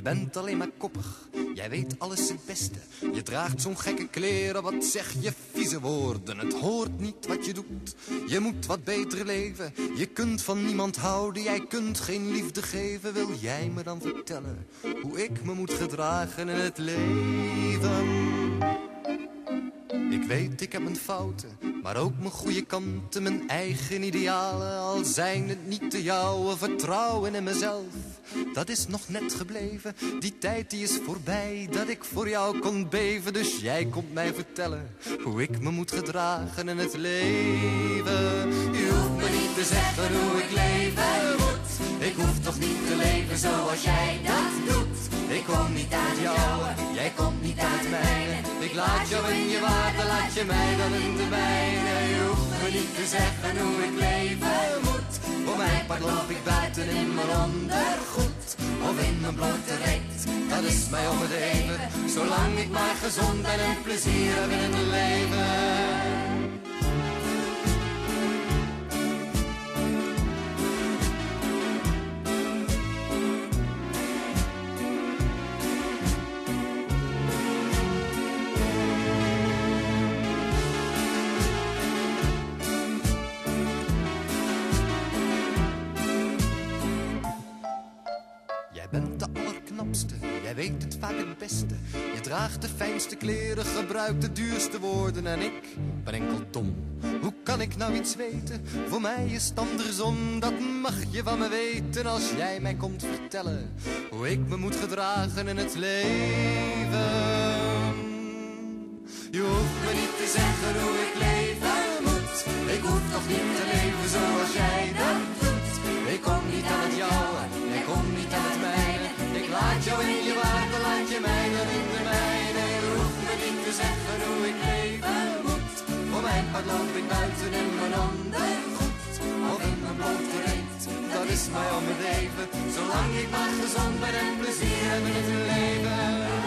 Je bent alleen maar koppig, jij weet alles het beste. Je draagt zo'n gekke kleren, wat zeg je vieze woorden. Het hoort niet wat je doet, je moet wat beter leven. Je kunt van niemand houden, jij kunt geen liefde geven. Wil jij me dan vertellen hoe ik me moet gedragen in het leven? Ik weet, ik heb mijn fouten, maar ook mijn goede kanten. Mijn eigen idealen, al zijn het niet de jouwe. Vertrouwen in mezelf, dat is nog net gebleven. Die tijd die is voorbij, dat ik voor jou kon beven. Dus jij komt mij vertellen hoe ik me moet gedragen in het leven. Je hoeft me niet te zeggen hoe ik leven moet. Ik hoef toch niet te leven zoals jij dat doet. Ik kom niet uit jou, jij komt niet uit mijne. Ik laat jou in je waarde, laat je mij dan in de mijne. Je hoeft me niet te zeggen hoe ik leven moet. Voor mijn part loop ik buiten in mijn ondergoed of in mijn blote reet, dat is mij om het even. Zolang ik maar gezond ben en plezier heb in het leven. Jij weet het vaak het beste. Je draagt de fijnste kleren, gebruikt de duurste woorden. En ik ben enkel dom. Hoe kan ik nou iets weten? Voor mij is het andersom. Dat mag je van me weten als jij mij komt vertellen hoe ik me moet gedragen in het leven. Je hoeft me niet te zeggen hoe ik leven moet. Ik hoef nog niet te leven zoals jij dat doet. Ik kom niet aan het jouwe, jij komt niet aan het mijne. Ik laat jou in je waarde, laat je mij dan in de mijne. Je hoeft me niet te zeggen hoe ik leven moet. Voor mijn part loop ik buiten in mijn ondergoed of in mijn blote reet, dat is mij om het even. Zolang ik maar gezond ben en plezier heb in het leven.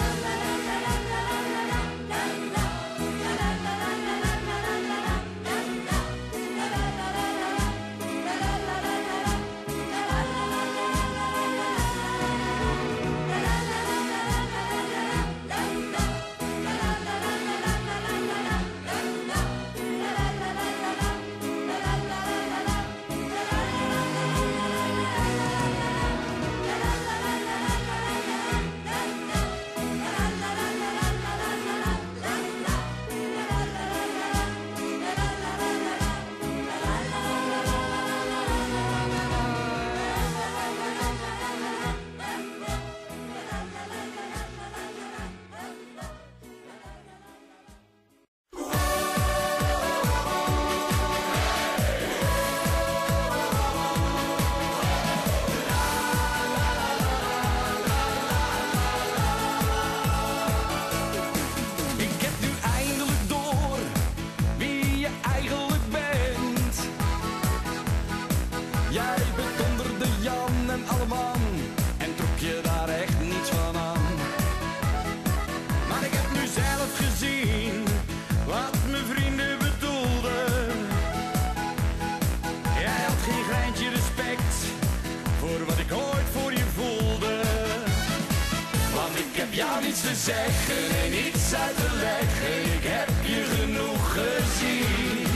Te zeggen en niets uit te leggen, ik heb je genoeg gezien.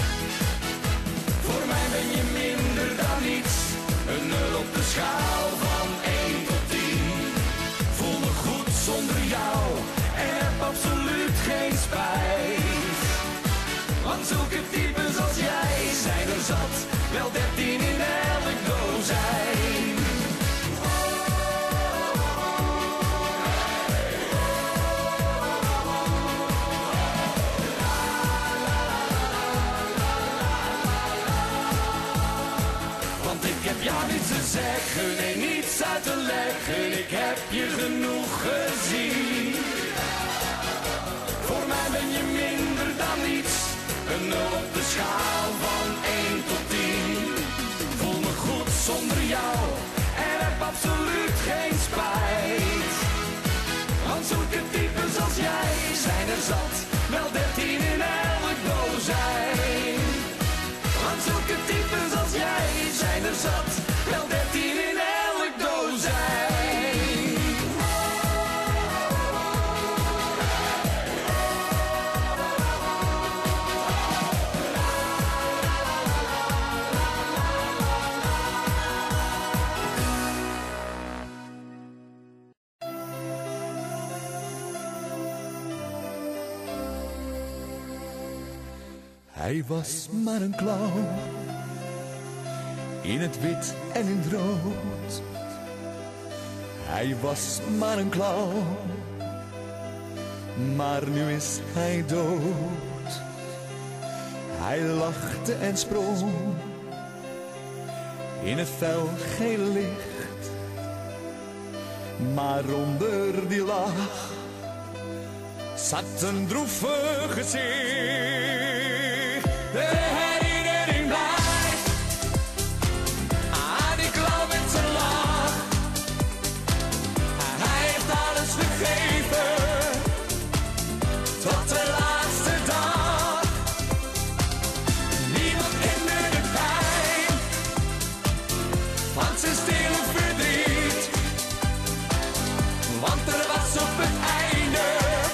Voor mij ben je minder dan niets, een 0 op de schaal van 1 tot 10. Voel me goed zonder jou en heb absoluut geen spijt. Want zulke types als jij zijn er zat, wel 13 in elk dozijn. Ja, niets te zeggen, nee, niets uit te leggen, ik heb je genoeg gezien. Voor mij ben je minder dan niets, een 0 op de schaal van 1 tot 10. Voel me goed zonder jou en heb absoluut geen spijt. Want zulke types als jij zijn er zat, wel 13 in elk dozijn. Want zulke types als jij zijn er zat, wel 13 in elk dozijn. Hij was maar een clown, in het wit en in het rood. Hij was maar een clown, maar nu is hij dood. Hij lachte en sprong in het fel gele licht, maar onder die lach zat een droevig gezicht. De herinnering blijft aan die clown met zijn lach. Hij heeft alles vergeven tot de laatste dag. Niemand kende de pijn van zijn stille verdriet, want er was op het einde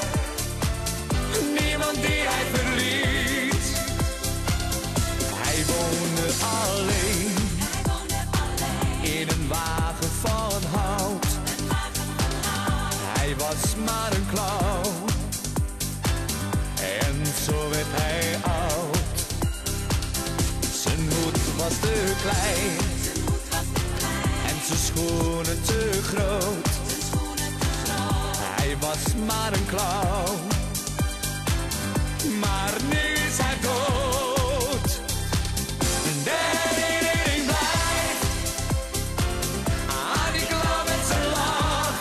niemand die hij verliet. Hij woonde alleen in een wagen van hout. Hij was maar een clown en zo werd hij oud. Zijn hoed was te klein en zijn schoenen te groot. Hij was maar een clown, maar nu is hij dood. De herinnering blijft aan die clown met zijn lach.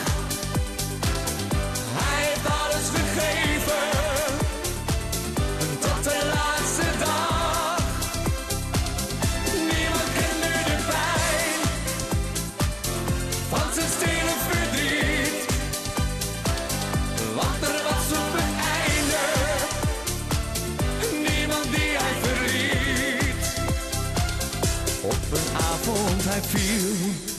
Hij heeft alles vergeven tot de laatste dag. Niemand kende de pijn van zijn stille verdriet, want er was op het einde niemand die hij verliet. Op een avond hij viel,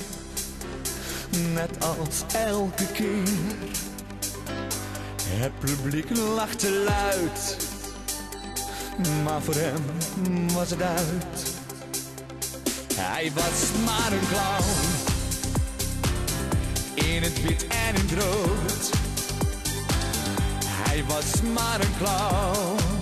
net als elke keer. Het publiek lachte luid, maar voor hem was het uit. Hij was maar een clown, in het wit en in het rood. Hij was maar een clown,